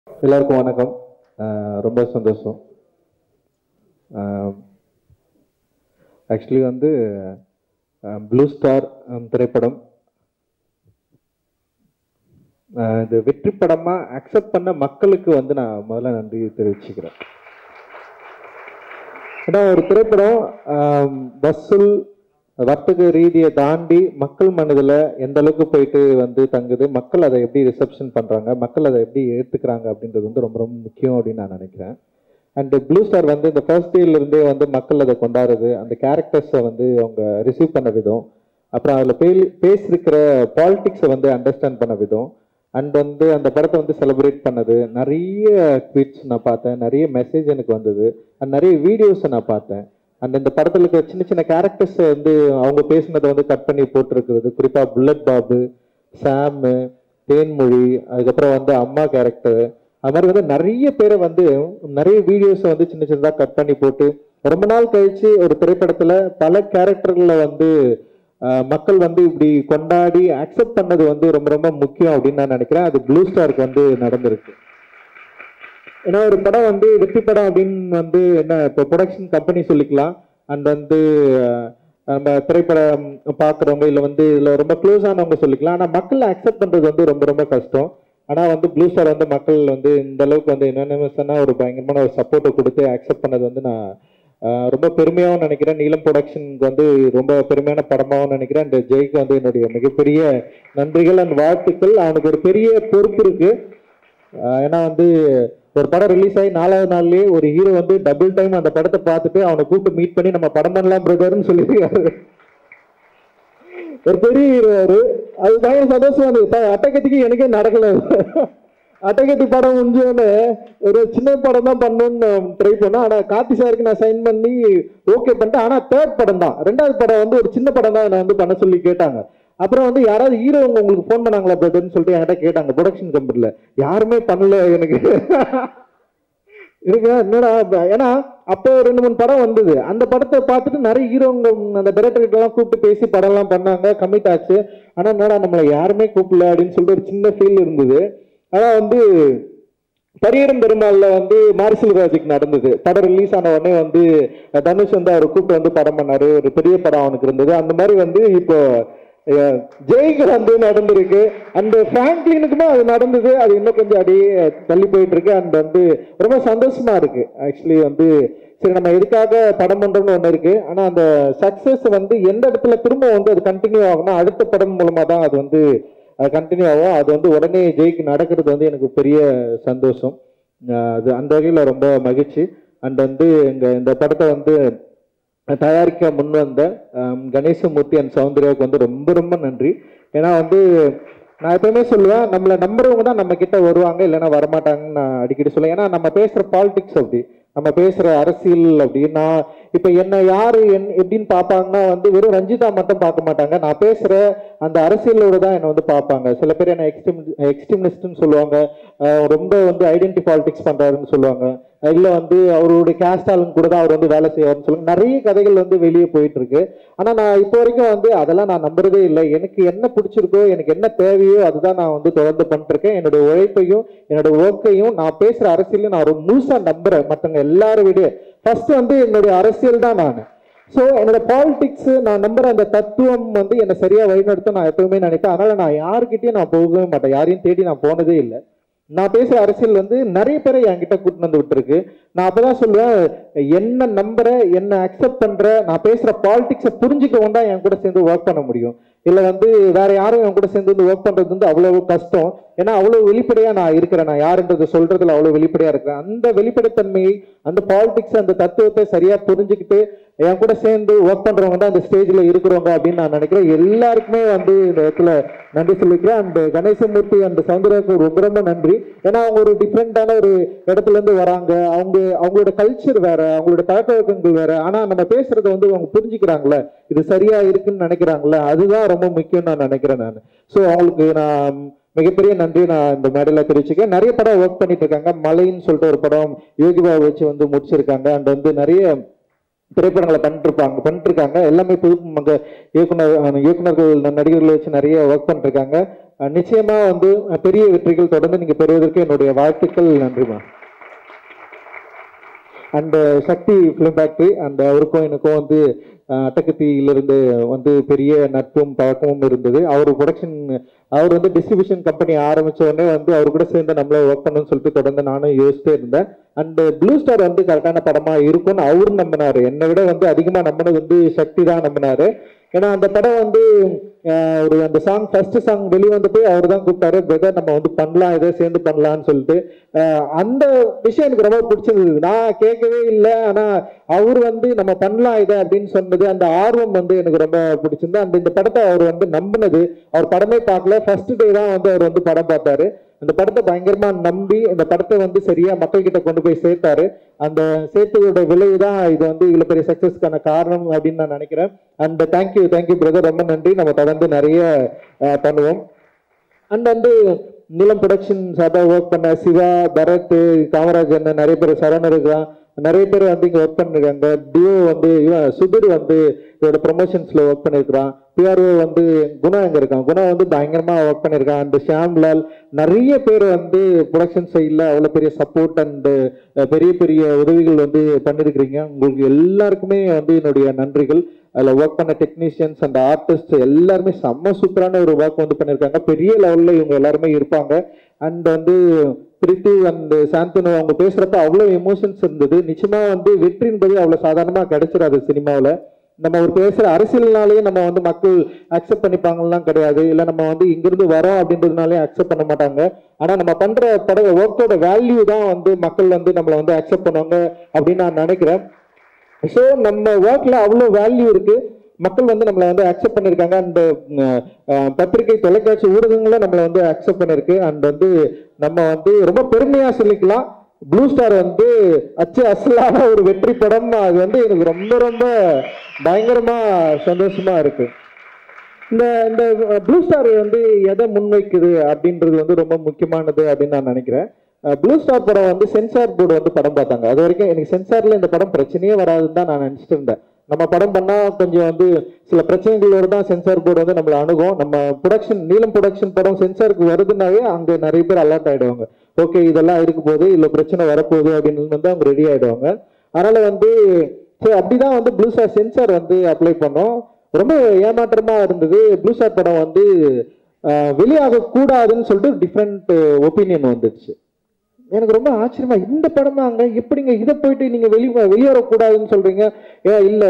எல்லாருக்கும் வணக்கம். ரொம்ப சந்தோஷம். ஆக்சுவலி வந்து ப்ளூ ஸ்டார் திரைப்படம் இது வெற்றி படமாக அக்செப்ட் பண்ண மக்களுக்கு வந்து நான் முதல்ல நன்றி தெரிவிச்சுக்கிறேன். ஏன்னா ஒரு திரைப்படம் வசூல் வர்த்தக ரீதியை தாண்டி மக்கள் மனதில் எந்த அளவுக்கு போயிட்டு வந்து தங்குது, மக்கள் அதை எப்படி ரிசப்ஷன் பண்ணுறாங்க, மக்கள் அதை எப்படி ஏற்றுக்கிறாங்க அப்படின்றது வந்து ரொம்ப ரொம்ப முக்கியம் அப்படின்னு நான் நினைக்கிறேன். அண்ட் ப்ளூ ஸ்டார் வந்து இந்த ஃபர்ஸ்ட் டேலேருந்தே வந்து மக்கள் அதை கொண்டாடுறது, அந்த கேரக்டர்ஸை வந்து அவங்க ரிசீவ் பண்ண விதம், அப்புறம் அதில் பேசியிருக்கிற பாலிட்டிக்ஸை வந்து அண்டர்ஸ்டாண்ட் பண்ண விதம், அண்ட் வந்து அந்த படத்தை வந்து செலிப்ரேட் பண்ணது, நிறைய ட்வீட்ஸ் நான் பார்த்தேன், நிறைய மெசேஜ் எனக்கு வந்தது, அண்ட் நிறைய வீடியோஸை நான் பார்த்தேன். அண்ட் இந்த படத்தில் இருக்கிற சின்ன சின்ன கேரக்டர்ஸ் வந்து அவங்க பேசினதை வந்து கட் பண்ணி போட்டிருக்கிறது, குறிப்பாக புல்லட் பாபு, சாமு, தேன்மொழி, அதுக்கப்புறம் வந்து அம்மா கேரக்டர், அது மாதிரி வந்து நிறைய பேரை வந்து நிறைய வீடியோஸை வந்து சின்ன சின்னதாக கட் பண்ணி போட்டு ரொம்ப நாள் கழிச்சு ஒரு திரைப்படத்தில் பல கேரக்டர்களை வந்து மக்கள் வந்து இப்படி கொண்டாடி அக்செப்ட் பண்ணது வந்து ரொம்ப ரொம்ப முக்கியம் அப்படின்னு நான் நினைக்கிறேன். அது ப்ளூ ஸ்டாருக்கு வந்து நடந்திருக்கு. ஏன்னா ஒரு படம் வந்து வெற்றி படம் அப்படின்னு வந்து என்ன இப்போ ப்ரொடக்ஷன் கம்பெனி சொல்லிக்கலாம், அண்ட் வந்து நம்ம திரைப்படம் பார்க்குறவங்க இல்லை வந்து இதில் ரொம்ப க்ளோஸ் ஆனவங்க சொல்லிக்கலாம். ஆனால் மக்கள் அக்செப்ட் பண்ணுறது வந்து ரொம்ப ரொம்ப கஷ்டம். ஆனால் வந்து ப்ளூ ஸ்டார் வந்து மக்கள் வந்து இந்த அளவுக்கு வந்து என்னென்ன ஒரு பயங்கரமான ஒரு சப்போர்ட்டை கொடுத்து அக்செப்ட் பண்ணது வந்து நான் ரொம்ப பெருமையாகவும் நினைக்கிறேன். நீலம் ப்ரொடக்ஷனுக்கு வந்து ரொம்ப பெருமையான படமாகவும் நினைக்கிறேன். அந்த ஜெய்க்கு வந்து என்னுடைய மிகப்பெரிய நன்றிகள் அண்ட் வாழ்த்துக்கள். அவனுக்கு ஒரு பெரிய பொறுப்பு இருக்கு. ஏன்னா வந்து ஒரு படம் ரிலீஸ் ஆகி 4வது நாள்லயே ஒரு ஹீரோ வந்து டபுள் டைம் அந்த படத்தை பார்த்துட்டு அவனை கூப்பிட்டு மீட் பண்ணி நம்ம படம் பண்ணலாம் பிரதர்ன்னு சொல்லியிருக்காரு. ஒரு பெரிய ஹீரோ அவரு. அது பயங்கர சந்தோஷமா இருந்தது. அட்டகத்திக்கு எனக்கே நடக்கல. அட்டகத்தி படம் முடிஞ்சோன்னு ஒரு சின்ன படம் தான் பண்ணணும்னு ட்ரை பண்ணேன். ஆனால் கார்த்தி சாருக்கு நான் சைன் பண்ணி ஓகே பண்ணிட்டேன். ஆனால் தேர்ட் படம் தான், 2வது படம் வந்து ஒரு சின்ன படம் தான் நான் வந்து பண்ண சொல்லி கேட்டாங்க. அப்புறம் வந்து யாராவது ஹீரோ உங்களுக்கு ஃபோன் பண்ணாங்களா பிரதர்ன்னு சொல்லிட்டு என்கிட்ட கேட்டாங்க ப்ரொடக்ஷன் கம்பெனியில். யாருமே பண்ணல எனக்கு. இருக்கு என்னடா, ஏன்னா அப்போ 2-3 படம் வந்தது. அந்த படத்தை பார்த்துட்டு நிறைய ஹீரோங்க அந்த டைரக்டர்கிட்டலாம் கூப்பிட்டு பேசி படம்லாம் பண்ணாங்க, கமிட் ஆச்சு. ஆனால் என்னடா நம்மளை யாருமே கூப்பிடல அப்படின்னு சொல்லிட்டு ஒரு சின்ன ஃபீல் இருந்தது. ஆனால் வந்து பரியரும் பெருமாள்ல வந்து மாரிசல் ராஜுக்கு நடந்தது. படம் ரிலீஸ் ஆன உடனே வந்து தனுஷ் வந்து அவர் கூப்பிட்டு வந்து படம் பண்ணாரு. ஒரு பெரிய படம் அவனுக்கு இருந்தது. அந்த மாதிரி வந்து இப்போ ஜெய்க்கு வந்து நடந்திருக்கு. அந்த பிராங்க்லினுக்குமே அது நடந்தது. அது இன்னும் கொஞ்சம் அப்படியே தள்ளி போயிட்டு இருக்கு. அண்ட் வந்து ரொம்ப சந்தோஷமா இருக்கு. ஆக்சுவலி வந்து சரி நம்ம எதுக்காக படம் பண்றோம்னு ஒன்று இருக்கு. ஆனால் அந்த சக்சஸ் வந்து எந்த இடத்துல திரும்ப வந்து அது கண்டினியூ ஆகும்னா அடுத்த படம் மூலமா தான் அது வந்து கண்டினியூ ஆகும். அது வந்து உடனே ஜெய்க்கு நடக்கிறது வந்து எனக்கு பெரிய சந்தோஷம். அது அந்த வகையில் ரொம்ப மகிழ்ச்சி. அண்ட் வந்து இந்த படத்தை வந்து தயாரிக்க முன் வந்த கணேசமூர்த்தி அண்ட் சௌந்தர்யாவுக்கு வந்து ரொம்ப ரொம்ப நன்றி. ஏன்னா வந்து நான் எப்பவுமே சொல்லுவேன், நம்மளை நம்புறவங்க தான் நம்ம கிட்ட வருவாங்க, இல்லைன்னா வரமாட்டாங்கன்னு நான் அடிக்கடி சொல்லுவேன். ஏன்னா நம்ம பேசுகிற பாலிடிக்ஸ் அப்படி, நம்ம பேசுகிற அரசியல் அப்படி. நான் இப்போ என்ன யார் எப்படின்னு பார்ப்பாங்கன்னா வந்து வெறும் ரஞ்சிதா மட்டும் பார்க்க மாட்டாங்க, நான் பேசுகிற அந்த அரசியலோடு தான் என்னை வந்து பார்ப்பாங்க. சில பேர் என்னை எக்ஸ்ட்ரீமிஸ்ட்னு சொல்லுவாங்க, ரொம்ப வந்து ஐடென்டி பாலிடிக்ஸ் பண்ணுறாருன்னு சொல்லுவாங்க, இல்லை வந்து அவருடைய கேஸ்ட் ஆளுங்க கூட தான் அவர் வந்து வேலை செய்வார்னு சொல்லுவாங்க. நிறைய கதைகள் வந்து வெளியே போயிட்டு இருக்கு. ஆனால் நான் இப்போ வரைக்கும் வந்து அதெல்லாம் நான் நம்புறதே இல்லை. எனக்கு என்ன பிடிச்சிருக்கோ, எனக்கு என்ன தேவையோ அதுதான் நான் வந்து தொடர்ந்து பண்ணிருக்கேன். என்னுடைய உழைப்பையும் என்னோட ஒர்க்கையும் நான் பேசுகிற அரசியலையும் நான் ரொம்ப முழுசாக நம்புறேன். மற்றவங்க எல்லாரும் விட ஃபர்ஸ்ட் வந்து என்னுடைய அரசியல் தான் நான். ஸோ என்னோட பாலிடிக்ஸ் நான் நம்புற அந்த தத்துவம் வந்து என்னை சரியா வழிநடத்த நான் எப்பவுமே நினைப்பேன். அதனால நான் யாருக்கிட்டையும் நான் போகவே மாட்டேன், யாரையும் தேடி நான் போனதே இல்லை. நான் பேசுகிற அரசியல் வந்து நிறைய பேரை என்கிட்ட கூட்டிட்டு வந்து விட்டுருக்கு. நான் அப்பதான் சொல்லுவேன், என்ன நம்புற, என்ன அக்செப்ட் பண்ற, நான் பேசுற பாலிடிக்ஸை புரிஞ்சுக்கவும் தான் என் கூட சேர்ந்து ஒர்க் பண்ண முடியும். இல்லை வந்து வேற யாரும் என் கூட சேர்ந்து வந்து ஒர்க் பண்றது வந்து அவ்வளவு கஷ்டம். ஏன்னா அவ்வளவு வெளிப்படையா நான் இருக்கிறேன், நான் யாருன்றது சொல்றதுல அவ்வளவு வெளிப்படையா இருக்கிறேன். அந்த வெளிப்படைத்தன்மையை, அந்த பாலிடிக்ஸ், அந்த தத்துவத்தை சரியா புரிஞ்சுக்கிட்டு என் கூட சேர்ந்து ஒர்க் பண்றவங்க தான் அந்த ஸ்டேஜ்ல இருக்கிறவங்க அப்படின்னு நான் நினைக்கிறேன். எல்லாருக்குமே வந்து இந்த இடத்துல நன்றி சொல்லிக்கிறேன். அந்த கணேசமூர்த்தி அந்த சௌந்தர்யாவுக்கு ரொம்ப ரொம்ப நன்றி. ஏன்னா அவங்க ஒரு டிஃப்ரெண்டான ஒரு இடத்துல இருந்து வராங்க. அவங்களோட கல்ச்சர் வேற, அவங்களோட பழக்க வழக்கங்கள் வேற. ஆனா நம்ம பேசுறத வந்து அவங்க புரிஞ்சுக்கிறாங்களே, இது சரியா இருக்குன்னு நினைக்கிறாங்களே, அதுதான் ரொம்ப முக்கியம் நான் நினைக்கிறேன் நான். ஸோ அவங்களுக்கு நான் மிகப்பெரிய நன்றி நான் இந்த மேடையில் தெரிவிச்சுக்கேன். நிறைய படம் ஒர்க் பண்ணிட்டு இருக்காங்க. மலைன்னு சொல்லிட்டு ஒரு படம் யோகிபாவை வச்சு வந்து முடிச்சிருக்காங்க. அண்ட் வந்து நிறைய திரைப்படங்களை பண்ணிருக்காங்க. எல்லாமே புது இயக்குனர்கள் நடிகர்களை வச்சு நிறைய ஒர்க் பண்ணிருக்காங்க. நிச்சயமா வந்து பெரிய வெற்றிகள் தொடர்ந்து நீங்க பெறுவதற்கு என்னுடைய வாழ்த்துக்கள். நன்றிமா. And Sakthi film factory and அவருக்கும் எனக்கும் வந்து அட்டகத்தியிலிருந்து வந்து பெரிய நட்பும் பழக்கமும் இருந்தது. அவர் ப்ரொடக்ஷன் அவர் வந்து டிஸ்ட்ரிபியூஷன் கம்பெனி ஆரம்பிச்ச உடனே வந்து அவர் கூட சேர்ந்து நம்மள ஒர்க் பண்ணணும்னு சொல்லிட்டு தொடர்ந்து நானும் யோசிச்சுட்டே இருந்தேன். அண்ட் ப்ளூ ஸ்டார் வந்து கரெக்டான படமா இருக்கும்னு அவரும் நம்பினாரு. என்னை விட வந்து அதிகமாக நம்பினது வந்து சக்தி தான் நம்பினாரு. ஏன்னா அந்த படம் வந்து ஒரு அந்த சாங் ஃபர்ஸ்ட் சாங் வெளிவந்துட்டு அவர் தான் கூப்பிட்டாரு, பிரதர் நம்ம வந்து பண்ணலாம், இதை சேர்ந்து பண்ணலான்னு சொல்லிட்டு. அந்த விஷயம் எனக்கு ரொம்ப பிடிச்சிருந்தது. நான் கேட்கவே இல்லை, ஆனா அவர் வந்து நம்ம பண்ணலாம் இதை அப்படின்னு சொன்னது, அந்த ஆர்வம் வந்து எனக்கு ரொம்ப பிடிச்சிருந்தது. அந்த இந்த படத்தை அவர் வந்து நம்பினது, அவர் படமே பார்க்கல, ஃபர்ஸ்ட் டே தான் வந்து அவர் வந்து படம் பார்த்தாரு. அந்த படத்தை பயங்கரமா நம்பி இந்த படத்தை வந்து சரியா மக்கள் கிட்ட கொண்டு போய் சேர்த்தாரு. அந்த சேர்த்ததோட விளைவு தான் இது வந்து இவ்வளவு பெரிய சக்சஸ்க்கான காரணம் அப்படின்னு நான் நினைக்கிறேன். அண்ட் தேங்க்யூ பிரதர், ரொம்ப நன்றி. நம்ம தொடர்ந்து நிறைய பண்ணுவோம். அண்ட் வந்து நீலம் ப்ரொடக்ஷன் சார்பாக ஒர்க் பண்ண சிவா, பரத், காமராஜன், நிறைய பேர், சரவணன் இருக்கான், நிறைய பேர் வந்து இங்கே ஒர்க் பண்ணிருக்காங்க. டியோ வந்து சுதிர் வந்து இதோட ப்ரொமோஷன்ஸ்ல ஒர்க் பண்ணியிருக்கிறான். பிஆர்ஓ வந்து குணா எங்க இருக்கான், குணா வந்து பயங்கரமா ஒர்க் பண்ணியிருக்கான். அண்ட் ஷாம்லால், நிறைய பேர் வந்து ப்ரொடக்ஷன் சைடில் அவ்வளோ பெரிய சப்போர்ட் அண்ட் பெரிய பெரிய உதவிகள் வந்து பண்ணியிருக்கிறீங்க. உங்களுக்கு எல்லாருக்குமே வந்து என்னுடைய நன்றிகள். அதில் ஒர்க் பண்ண டெக்னீஷியன்ஸ் அண்ட் ஆர்டிஸ்ட் எல்லாருமே செம்ம சூப்பரான ஒரு ஒர்க் வந்து பண்ணியிருக்காங்க. பெரிய லெவலில் இவங்க எல்லாருமே இருப்பாங்க. அண்ட் வந்து பிரித்து அண்ட் சாந்தனு அவங்க பேசுறப்ப அவ்வளோ எமோஷன்ஸ் இருந்தது. நிச்சயமா வந்து வெற்றி என்பது அவ்வளோ சாதாரணமாக கிடைச்சிடாது சினிமாவில். நம்ம ஒரு பேசுகிற அரசியல்னாலேயே நம்ம வந்து மக்கள் அக்செப்ட் பண்ணிப்பாங்கலாம் கிடையாது, இல்லை நம்ம வந்து இங்கிருந்து வரோம் அப்படின்றதுனாலே அக்செப்ட் பண்ண மாட்டாங்க. ஆனால் நம்ம பண்ணுற ஒர்க்கோட வேல்யூ தான் வந்து மக்கள் வந்து நம்மளை வந்து அக்செப்ட் பண்ணுவாங்க அப்படின்னு நான் நினைக்கிறேன். ஸோ நம்ம ஒர்க்ல அவ்வளோ வேல்யூ இருக்கு, மக்கள் வந்து நம்மளை வந்து அக்செப்ட் பண்ணியிருக்காங்க. அண்ட் பத்திரிகை, தொலைக்காட்சி ஊடகங்களும் நம்மளை வந்து அக்செப்ட் பண்ணியிருக்கு. அண்ட் வந்து நம்ம வந்து ரொம்ப பெருமையாக சொல்லிக்கலாம், ப்ளூ ஸ்டார் வந்து அசலான ஒரு வெற்றி படம். அது வந்து எனக்கு ரொம்ப ரொம்ப பயங்கரமா சந்தோஷமா இருக்கு. இந்த இந்த ப்ளூ ஸ்டார் வந்து எதை முன்வைக்குது அப்படின்றது வந்து ரொம்ப முக்கியமானது அப்படின்னு நான் நினைக்கிறேன். ப்ளூ ஸ்டார் படம் வந்து சென்சார் போர்டு வந்து படம் பார்த்தாங்க. அது வரைக்கும் எனக்கு சென்சார்ல இந்த படம் பிரச்சனையே வராதுன்னு தான் நான் நினைச்சிட்டு இருந்தேன். நம்ம படம் பண்ணா கொஞ்சம் வந்து சில பிரச்சனைகளோடு தான் சென்சார் போர்டு வந்து நம்மளை அணுகும். நம்ம ப்ரொடக்ஷன், நீலம் ப்ரொடக்ஷன் படம் சென்சாருக்கு வருதுன்னாவே அங்கே நிறைய பேர் அலர்ட் ஆயிடுவாங்க. ஓகே இதெல்லாம் இருக்க போது, இல்லை பிரச்சனை வரப்போகுது அப்படின்னு வந்து அவங்க ரெடி ஆயிடுவாங்க. அதனால வந்து சரி அப்படிதான் வந்து ப்ளூ ஸ்டார் சென்சார் வந்து அப்ளை பண்ணோம். ரொம்ப ஏமாற்றமா இருந்தது. ப்ளூ ஸ்டார் படம் வந்து வெளியாக கூடாதுன்னு சொல்லிட்டு டிஃப்ரெண்ட் ஒப்பீனியன் வந்துடுச்சு. எனக்கு ரொம்ப ஆச்சரியமா, இந்த படமாங்க எப்படிங்க இதை போயிட்டு நீங்க வெளியேறக்கூடாதுன்னு சொல்றீங்க? இல்ல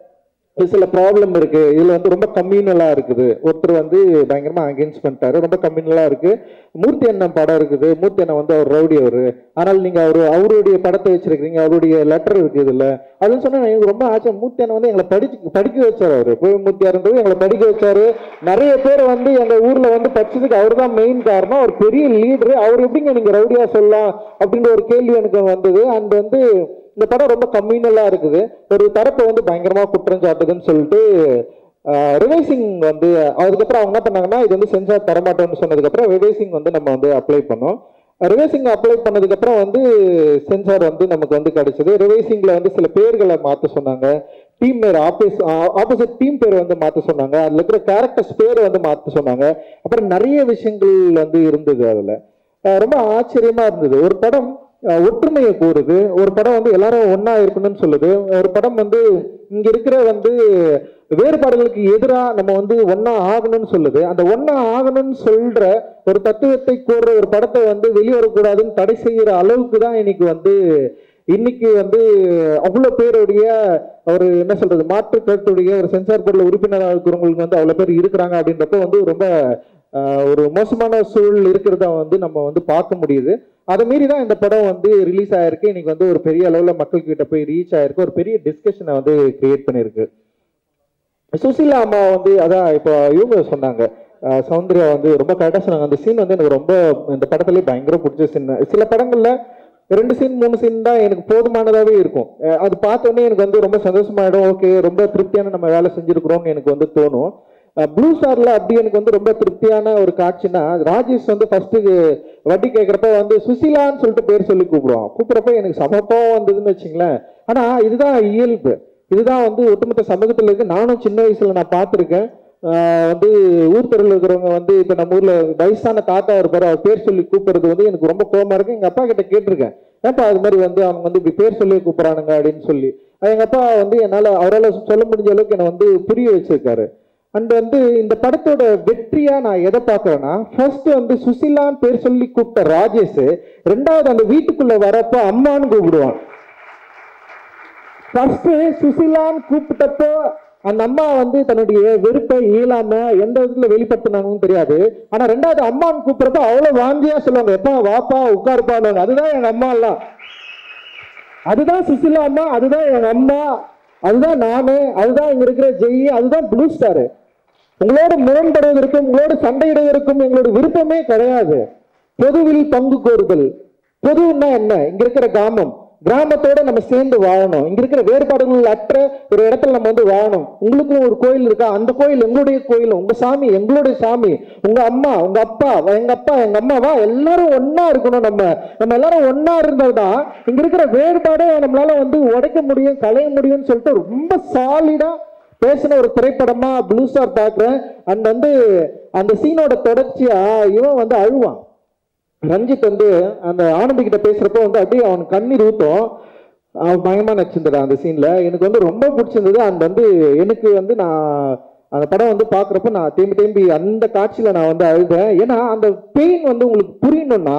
சில ப்ராப்ளம் இருக்கு, இதுல வந்து ரொம்ப கம்யூனலா இருக்குது. ஒருத்தர் வந்து பயங்கரமா அகேன்ஸ்ட் பண்ணிட்டாரு, ரொம்ப கம்யூனலா இருக்கு. மூர்த்தி அண்ணன் படம் இருக்குது, மூர்த்தி அண்ணன் வந்து அவர் ரவுடி அவரு, ஆனால் நீங்க அவருடைய படத்தை வச்சிருக்கீங்க, அவருடைய லெட்டர் இருக்கு இதுல அதுன்னு சொன்னா எனக்கு ரொம்ப ஆச்சரியம். மூர்த்தி அண்ணன் வந்து எங்களை படிக்க வச்சாரு. அவரு மூர்த்தியாருன்றது எங்களை படிக்க வச்சாரு. நிறைய பேர் வந்து எங்க ஊர்ல வந்து படிச்சதுக்கு அவர் தான் மெயின் காரணம். ஒரு பெரிய லீடரு, அவர் எப்படிங்க நீங்க ரவுடியா சொல்லலாம் அப்படின்ற ஒரு கேள்வி எனக்கு வந்தது. அண்ட் வந்து இந்த படம் ரொம்ப கம்யூனலா இருக்குது, ஒரு தரப்பை வந்து பயங்கரமா குற்றம் சாட்டுதுன்னு சொல்லிட்டு ரிவைசிங் வந்து அதுக்கப்புறம் அவங்க என்ன பண்ணாங்கன்னா இது வந்து சென்சார் தரமாட்டோம்னு சொன்னதுக்கப்புறம் ரிவைசிங் வந்து நம்ம வந்து அப்ளை பண்ணோம். ரிவைசிங் அப்ளை பண்ணதுக்கப்புறம் வந்து சென்சார் வந்து நமக்கு வந்து கிடைச்சது. ரிவைசிங்ல வந்து சில பேர்களை மாற்ற சொன்னாங்க, டீம் பேர் ஆப்போசிட் டீம் பேர் வந்து மாற்ற சொன்னாங்க, அதுல இருக்கிற கேரக்டர்ஸ் பேர் வந்து மாற்ற சொன்னாங்க. அப்புறம் நிறைய விஷயங்கள் வந்து இருந்தது. அதுல ரொம்ப ஆச்சரியமா இருந்தது. ஒரு படம் ஒற்றுமையை கூறுது, ஒரு படம் வந்து எல்லாரும் ஒன்னா இருக்கணும்னு சொல்லுது, ஒரு படம் வந்து இங்க இருக்கிற வந்து வேறுபாடுகளுக்கு எதிராக நம்ம வந்து ஒன்னா ஆகணும்னு சொல்லுது. அந்த ஒன்னா ஆகணும்னு சொல்ற ஒரு தத்துவத்தை கூறுற ஒரு படத்தை வந்து வெளியேறக்கூடாதுன்னு தடை செய்யற அளவுக்கு தான் இன்னைக்கு வந்து அவ்வளோ பேருடைய ஒரு என்ன சொல்றது மாற்று கருத்துடைய ஒரு சென்சார் போர்டில் உறுப்பினராக இருக்கிறவங்களுக்கு வந்து அவ்வளோ பேர் இருக்கிறாங்க அப்படின்றப்ப வந்து ரொம்ப ஒரு மோசமான சூழல் இருக்கிறத வந்து நம்ம வந்து பார்க்க முடியுது. அதை மீறி தான் இந்த படம் வந்து ரிலீஸ் ஆயிருக்கு. இன்னைக்கு வந்து ஒரு பெரிய அளவில் மக்கள் கிட்ட போய் ரீச் ஆயிருக்கு, ஒரு பெரிய டிஸ்கஷனை வந்து கிரியேட் பண்ணியிருக்கு. சுசீலா அம்மா வந்து அதான் இப்போ இவங்க சொன்னாங்க, சௌந்தர்யா வந்து ரொம்ப கரெக்டாக சொன்னாங்க. அந்த சீன் வந்து எனக்கு ரொம்ப இந்த படத்துலேயே பயங்கர பிடிச்ச சீன். சில படங்கள்ல 2 சீன் 3 சீன் தான் எனக்கு போதுமானதாகவே இருக்கும். அது பார்த்தோன்னே எனக்கு வந்து ரொம்ப சந்தோஷமாயிடும். ஓகே ரொம்ப திருப்தியான நம்ம வேலை செஞ்சுருக்கிறோம்னு எனக்கு வந்து தோணும். ப்ளூ ஸ்டார்ல அப்படி எனக்கு வந்து ரொம்ப திருப்தியான ஒரு காட்சினா, ராஜேஷ் வந்து ஃபர்ஸ்ட் வட்டி கேட்குறப்ப வந்து சுசீலான்னு சொல்லிட்டு பேர் சொல்லி கூப்பிடுறப்ப எனக்கு சமப்பம் வந்ததுன்னு வச்சுங்களேன். ஆனா இதுதான் இயல்பு, இதுதான் வந்து ஒட்டுமொத்த சமூகத்தில் இருக்கு. நானும் சின்ன வயசுல நான் பார்த்துருக்கேன். வந்து ஊர் தெருவில் இருக்கிறவங்க வந்து இப்போ நம்ம ஊர்ல வயசான தாத்தா இருப்பாரு, அவர் பேர் சொல்லி கூப்பிடுறது வந்து எனக்கு ரொம்ப கோபமா இருக்கு. எங்க அப்பா கிட்ட கேட்டிருக்கேன், ஏன்ப்பா அது மாதிரி வந்து அவங்க வந்து இப்படி பேர் சொல்லி கூப்பிடுறானுங்க அப்படின்னு சொல்லி. எங்க அப்பா வந்து என்னால அவரால் சொல்ல முடிஞ்ச அளவுக்கு என்னை வந்து புரிய வச்சிருக்காரு. அண்ட் வந்து இந்த படத்தோட வெற்றியா நான் எதை பார்க்கறேன்னா, ஃபர்ஸ்ட் வந்து சுசிலான்னு பேர் சொல்லி கூப்பிட்ட ராஜேஷ், ரெண்டாவது அந்த வீட்டுக்குள்ள வரப்போ அம்மான்னு கூப்பிடுவான். ஃபர்ஸ்ட் சுசிலான்னு கூப்பிட்டப்போ அந்த அம்மா வந்து தன்னுடைய வெறுப்பை இயலாம எந்த விதத்துல வெளிப்படுத்தினாங்கன்னு தெரியாது. ஆனா ரெண்டாவது அம்மான்னு கூப்பிடுறப்ப அவ்வளவு வாஞ்சியா சொல்லுவாங்க, எப்பா வாப்பா உட்காருப்பாங்க. அதுதான் எங்க அம்மா எல்லாம், அதுதான் சுசிலா அம்மா, அதுதான் எங்க அம்மா, அதுதான் நானு, அதுதான் இங்க இருக்கிற ஜெய், அதுதான் ப்ளூ ஸ்டார். உங்களோட முரண்படுவதற்கும் உங்களோட சண்டையிடுவதற்கும் எங்களோட விருப்பமே கிடையாது. பொதுவில் பங்கு கோருதல். பொதுன்னா என்ன? இங்க இருக்கிற கிராமத்தோட நம்ம சேர்ந்து வாழணும். இங்க இருக்கிற வேறுபாடுகள் அற்ற ஒரு இடத்துல நம்ம வந்து வாழணும். உங்களுக்கும் ஒரு கோயில் இருக்கா, அந்த கோயில் எங்களுடைய கோயில், உங்க சாமி எங்களுடைய சாமி, உங்க அம்மா உங்க அப்பா எங்க அம்மாவா, எல்லாரும் ஒன்னா இருக்கணும். நம்ம எல்லாரும் ஒன்னா இருந்தால்தான் இங்க இருக்கிற வேறுபாடை நம்மளால வந்து உடைக்க முடியும், களைய முடியும்னு சொல்லிட்டு ரொம்ப சாலிடா பேசின ஒரு திரைப்படமா ப்ளூ ஸ்டார் பார்க்கிறேன். அண்ட் வந்து அந்த சீனோட தொடர்ச்சியா இவன் வந்து அழுவான். ரஞ்சித் வந்து அந்த ஆனந்தி கிட்ட பேசுறப்போ வந்து அப்படியே அவன் கண்ணீர் ஊத்தும். பயமா நடிச்சிருந்தா அந்த சீன்ல. எனக்கு வந்து ரொம்ப பிடிச்சிருந்தது. அந்த வந்து எனக்கு வந்து நான் அந்த படம் வந்து பாக்குறப்ப நான் தேம்பி அந்த காட்சியில நான் வந்து அழுதேன். ஏன்னா அந்த பெயின் வந்து உங்களுக்கு புரியணும்னா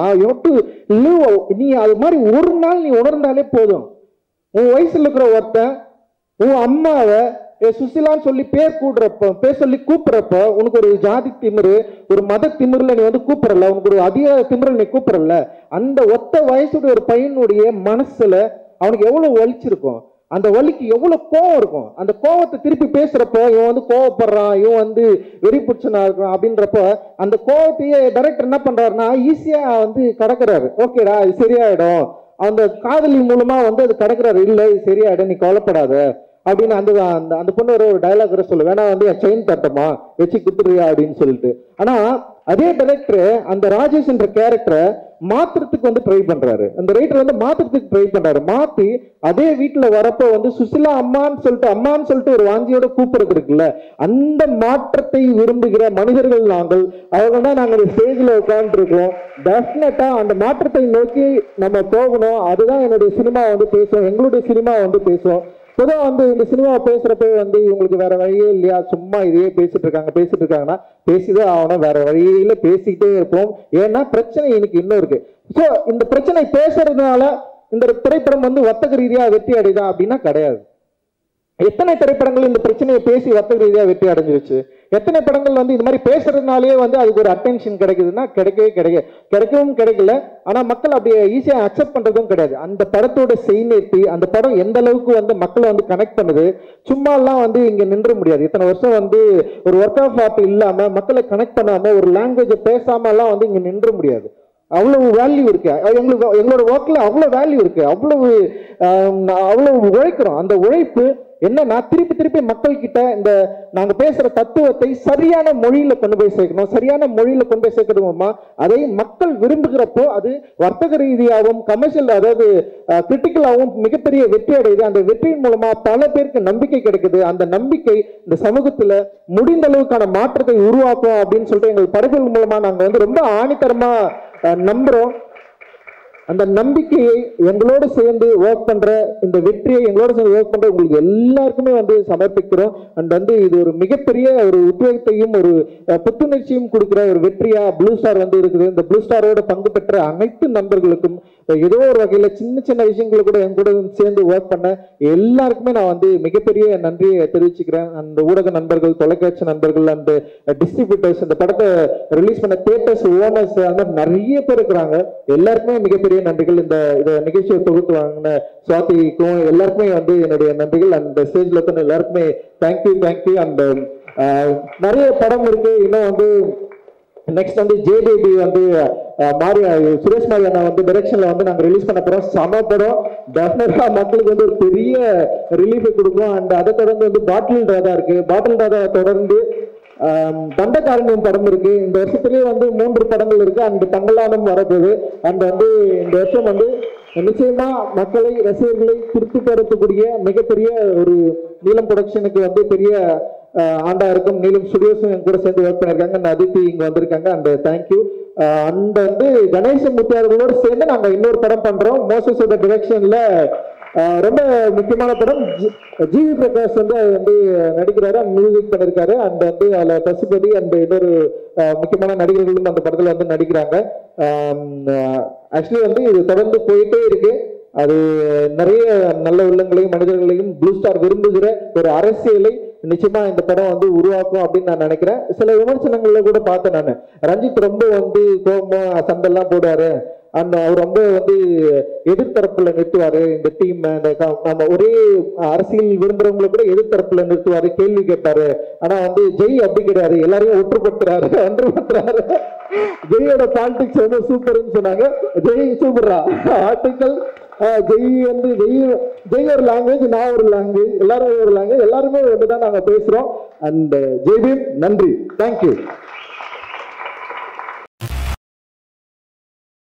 நீ அது மாதிரி ஒரு நாள் நீ உணர்ந்தாலே போதும். உன் வயசுல இருக்கிற ஒருத்தன் உன் அம்மாவை சுசிலான்னு சொல்லி பேர் சொல்லி கூப்பிடுறப்ப உனக்கு ஒரு ஜாதி திமிரு, ஒரு மத திமிருல நீ வந்து கூப்பிடல, உனக்கு ஒரு அதிகார திமிரில் நீ கூப்பிடல. அந்த ஒத்த வயசுடைய ஒரு பையனுடைய மனசுல அவனுக்கு எவ்வளவு வலிச்சிருக்கும், அந்த வலிக்கு எவ்வளவு கோவம் இருக்கும். அந்த கோவத்தை திருப்பி பேசுறப்ப இவன் வந்து கோவப்படுறான், இவன் வந்து வெறி பிடிச்சனா இருக்கான் அப்படின்றப்ப அந்த கோவத்தையே டைரக்டர் என்ன பண்றாருன்னா ஈஸியா வந்து கடக்குறாரு. ஓகேடா இது சரியாயிடும், அந்த காதலி மூலமா வந்து அது கடக்குறாரு. இல்லை இது சரியாயிடும், நீ கவலைப்படாத அப்படின்னு அந்த அந்த பொண்ணு ஒரு டைலாக் கூட சொல்ல வேணா, வந்து என் செயின் தட்டமா வச்சு குத்துறியா அப்படின்னு சொல்லிட்டு. ஆனா அதே டைரக்டர் அந்த ராஜேஷ் என்ற கேரக்டரை மாத்திரத்துக்கு வந்து ட்ரை பண்றாரு. அந்த ரைட்டர் வந்து மாத்திரத்துக்கு ட்ரை பண்றாரு. மாத்தி அதே வீட்டுல வரப்போ வந்து சுசிலா அம்மான்னு சொல்லிட்டு ஒரு வாஞ்சியோட கூப்பிடுறது இருக்குல்ல, அந்த மாற்றத்தை விரும்புகிற மனிதர்கள் நாங்கள். அவங்க தான் நாங்கள் ஸ்டேஜ்ல உட்கார்ந்து இருக்கோம். டெஃபினட்டா அந்த மாற்றத்தை நோக்கி நம்ம போகணும். அதுதான் என்னுடைய சினிமா வந்து பேசும், எங்களுடைய சினிமா வந்து பேசும். பொதுவாக வந்து இந்த சினிமாவை பேசுறப்ப வந்து இவங்களுக்கு வேற வழியே இல்லையா, சும்மா இதையே பேசிட்டு இருக்காங்கன்னா பேசிதான் ஆகணும், வேற வழியில பேசிக்கிட்டே இருப்போம். ஏன்னா பிரச்சனை இன்னைக்கு இன்னும் இருக்கு. ஸோ இந்த பிரச்சனை பேசுறதுனால இந்த திரைப்படம் வந்து வர்த்தக ரீதியா வெற்றி அடைதா அப்படின்னா கிடையாது. எத்தனை திரைப்படங்கள் இந்த பிரச்சனையை பேசி வர்த்தக ரீதியா வெற்றி அடைஞ்சிருச்சு. எத்தனை படங்கள் வந்து இந்த மாதிரி பேசுறதுனாலே வந்து அதுக்கு ஒரு அட்டென்ஷன் கிடைக்குதுன்னா கிடைக்கவும் கிடைக்கல. ஆனா மக்கள் அப்படியே ஈஸியா அக்செப்ட் பண்றதும் கிடையாது. அந்த படத்தோட செய்நேர்த்தி, அந்த படம் எந்த அளவுக்கு வந்து மக்களை வந்து கனெக்ட் பண்ணுது, சும்மா எல்லாம் வந்து இங்க நின்ற முடியாது. இத்தனை வருஷம் வந்து ஒரு ஒர்க் ஆஃப் ஆர்ட் இல்லாம மக்களை கனெக்ட் பண்ணாம ஒரு லாங்குவேஜை பேசாம எல்லாம் வந்து இங்க நின்ற முடியாது. அவ்வளவு வேல்யூ இருக்கு எங்களோட ஒர்க்ல, அவ்வளவு வேல்யூ இருக்கு, அவ்வளவு உழைக்கிறோம். அந்த உழைப்பு என்னன்னா திருப்பி மக்கள் கிட்ட இந்த நாங்க பேசுற தத்துவத்தை சரியான மொழியில கொண்டு போய் சேர்க்கணும். சரியான மொழியில கொண்டு போய் சேர்க்கணுமா, அதை மக்கள் விரும்புகிறப்போ அது வர்த்தக ரீதியாகவும் கமர்ஷியல், அதாவது கிரிட்டிக்கலாகவும் மிகப்பெரிய வெற்றி அடையுது. அந்த வெற்றியின் மூலமா பல பேருக்கு நம்பிக்கை கிடைக்குது. அந்த நம்பிக்கை இந்த சமூகத்துல முடிந்த அளவுக்கான மாற்றத்தை உருவாக்கும் அப்படின்னு சொல்லிட்டு எங்கள் படைப்புகள் மூலமா நாங்க வந்து ரொம்ப ஆணித்தரமா நம்புறோம். அந்த நம்பிக்கையை எங்களோடு சேர்ந்து ஒர்க் பண்ற, இந்த வெற்றியை எங்களோட சேர்ந்து ஒர்க் பண்ற உங்களுக்கு எல்லாருக்குமே வந்து சமர்ப்பிக்கிறோம். அண்ட் வந்து இது ஒரு மிகப்பெரிய ஒரு உத்வேகத்தையும் ஒரு புத்துணர்ச்சியும் கொடுக்குற ஒரு வெற்றியா ப்ளூ ஸ்டார் வந்து இருக்குது. இந்த ப்ளூ ஸ்டாரோட பங்கு பெற்ற அனைத்து நண்பர்களுக்கும் ஏதோ ஒரு வகையில சின்ன விஷயங்களை கூட என் கூட சேர்ந்து ஒர்க் பண்ண எல்லாருக்குமே நான் வந்து மிகப்பெரிய நன்றியை தெரிவிச்சுக்கிறேன். அந்த ஊடக நண்பர்கள், தொலைக்காட்சி நண்பர்கள், அந்த டிஸ்ட்ரிபியூட்டர்ஸ், இந்த படத்தை ரிலீஸ் பண்ண தியேட்டர்ஸ் ஓனர்ஸ், அந்த நிறைய பேர் இருக்கிறாங்க. எல்லாருக்குமே மிகப்பெரிய நன்றிகள். இந்த நிகழ்ச்சியை தொகுத்து வாங்கின சுவாதிக்கும் எல்லாருக்குமே வந்து என்னுடைய நன்றிகள். அந்த ஸ்டேஜ்ல இருக்க எல்லாருக்குமே தேங்க்யூ. அந்த நிறைய படம் இருக்கு. இன்னும் வந்து நெக்ஸ்ட் வந்து ஜேபேபி வந்து சுரேஷ் மாரி அண்ணா வந்து டைரக்ஷன்ல வந்து நாங்க ரிலீஸ் பண்ண போறோம். சம படம், டெஃபினட்டா மக்களுக்கு வந்து ஒரு பெரிய ரிலீஃபை கொடுக்கும். அண்ட் அதை தொடர்ந்து வந்து பாட்டில் ராதா இருக்கு. பாட்டில் ராதா தொடர்ந்து தண்டகாரண்யம் படம் இருக்கு. இந்த வருஷத்துலயே வந்து 3 படங்கள் இருக்கு. அந்த தங்கலானம் வரப்போகுது. அண்ட் வந்து இந்த வருஷம் வந்து நிச்சயமா மக்களை, ரசிகர்களை திருப்தி பெறக்கூடிய மிகப்பெரிய ஒரு நீலம் ப்ரொடக்ஷனுக்கு வந்து பெரிய ஆண்டா இருக்கும் நீலம் ஸ்டுடியோஸும் என் கூட சேர்ந்து ஒர்க் பண்ணியிருக்காங்க. அந்த அதித்தி இங்கே வந்திருக்காங்க. And thank you. அண்ட் வந்து கணேசன் முத்தியார்களோடு சேர்ந்து நாங்கள் இன்னொரு படம் பண்ணுறோம். மோசஸோட டிரெக்ஷனில் ரொம்ப முக்கியமான படம். ஜிவி பிரகாஷ் வந்து நடிக்கிறாரு, மியூசிக் பண்ணியிருக்காரு. அண்ட் வந்து அதில் பசுபதி அண்ட் இன்னொரு முக்கியமான நடிகர்களும் அந்த படத்தில் வந்து நடிக்கிறாங்க. ஆக்சுவலி வந்து இது தொடர்ந்து போயிட்டே இருக்கு. அது நிறைய நல்ல உள்ளங்களையும் மனிதர்களையும் ப்ளூ ஸ்டார் விரும்புகிற ஒரு அரசியலை நிச்சயமா இந்த படம் வந்து உருவாக்கும் அப்படின்னு நான் நினைக்கிறேன். சில விமர்சனங்கள்ல கூட பார்த்தேன் நான். ரஞ்சித் ரொம்ப வந்து கோபம் சண்டெல்லாம் போடுவாரு, அந்த அவர் ரொம்ப வந்து எதிர்த்தரப்புல நிறுத்துவாரு இந்த டீம். நம்ம ஒரே அரசியல் விரும்புறவங்களை கூட எதிர்த்தரப்புல நிறுத்துவாரு, கேள்வி கேட்பாரு. ஆனா வந்து ஜெய் அப்படி கிடையாது, எல்லாரையும் ஒன்றுபடுத்துறாரு. ஜெயோட பாலிடிக்ஸ் வந்து சூப்பர்னு சொன்னாங்க. ஜெய் சூப்பரா ஆர்டிக்கல். ஜெய் வந்து ஜெய் ஒரு லாங்குவேஜ், நான் ஒரு லாங்குவேஜ், எல்லாரும் ஒரு லாங்குவேஜ், எல்லாருமே வந்து தான் நாங்க பேசுறோம். அண்ட் ஜெய்பீம் நன்றி, தேங்க்யூ.